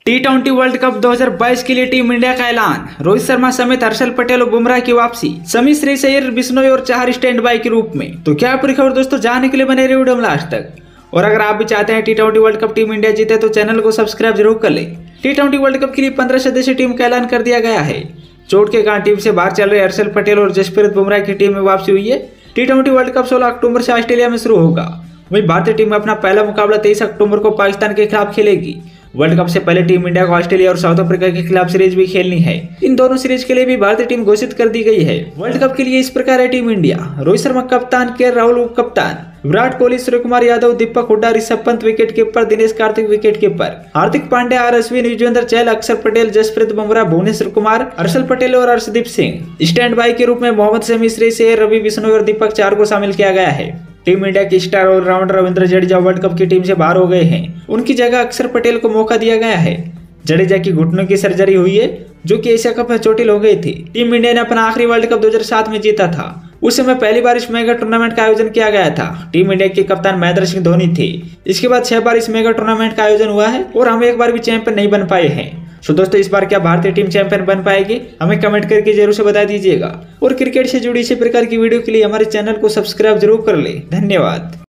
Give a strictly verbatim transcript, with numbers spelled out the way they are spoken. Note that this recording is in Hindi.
टी ट्वेंटी वर्ल्ड कप दो हज़ार बाईस के लिए टीम इंडिया का ऐलान। रोहित शर्मा समेत हर्षल पटेल और बुमराह की वापसी, समी श्रेयस अय्यर, बिश्नोई और चाहर स्टैंड बाय के रूप में। तो क्या पूरी खबर दोस्तों जानने के लिए बने रहे वीडियो में लास्ट तक। और अगर आप भी चाहते हैं T twenty World Cup team India जीते तो चैनल को सब्सक्राइब जरूर कर ले। टी ट्वेंटी वर्ल्ड कप के लिए पंद्रह सदस्यीय टीम का ऐलान कर दिया गया है। चोट के कारण टीम से बाहर चल रहे हर्षल पटेल और जसप्रीत बुमराह की टीम में वापसी हुई है। टी ट्वेंटी वर्ल्ड कप सोलह अक्टूबर से ऑस्ट्रेलिया में शुरू होगा। वहीं भारतीय टीम अपना पहला मुकाबला तेईस अक्टूबर को पाकिस्तान के खिलाफ खेलेगी। वर्ल्ड कप से पहले टीम इंडिया को ऑस्ट्रेलिया और साउथ अफ्रीका के खिलाफ सीरीज भी खेलनी है। इन दोनों सीरीज के लिए भी भारतीय टीम घोषित कर दी गई है। वर्ल्ड कप के लिए इस प्रकार है टीम इंडिया: रोहित शर्मा कप्तान, के राहुल उप कप्तान, Virat Kohli, Surya Kumar Yadav, Deepak Hooda, Rishabh Pant wicket keeper, Dinesh Karthik wicket keeper, Hardik Pandya, R Ashwin, Yuzvendra Chahal, Axar Patel, Jasprit Bumrah, Bhuvneshwar Kumar, Harshal Patel और अर्शदीप सिंह। स्टैंड बाय के रूप में मोहम्मद शमी, श्रेयस अय्यर, रवि बिश्नोई और दीपक चार को शामिल किया गया है। टीम इंडिया के star allrounder Ravindra Jadeja World Cup की टीम से बाहर हो गए हैं। उनकी जगह अक्षर पटेल को मौका दिया गया है। जडेजा की घुटनों की सर्जरी हुई है, जो कि एशिया कप में चोटिल हो गई थी। टीम इंडिया ने अपना आखिरी वर्ल्ड कप दो हज़ार सात में जीता था। उस समय पहली बार इस मेगा टूर्नामेंट का आयोजन किया गया था। टीम इंडिया के कप्तान महेंद्र सिंह धोनी थे। इसके बाद छह बार इस मेगा टूर्नामेंट का आयोजन हुआ है और हम एक बार भी चैंपियन नहीं बन पाए हैं। सो दोस्तों, इस बार क्या भारतीय टीम चैंपियन बन पाएगी? हमें कमेंट करके जरूर से बता दीजिएगा। और क्रिकेट से जुड़ी इसी प्रकार की वीडियो के लिए हमारे चैनल को सब्सक्राइब जरूर कर ले। धन्यवाद।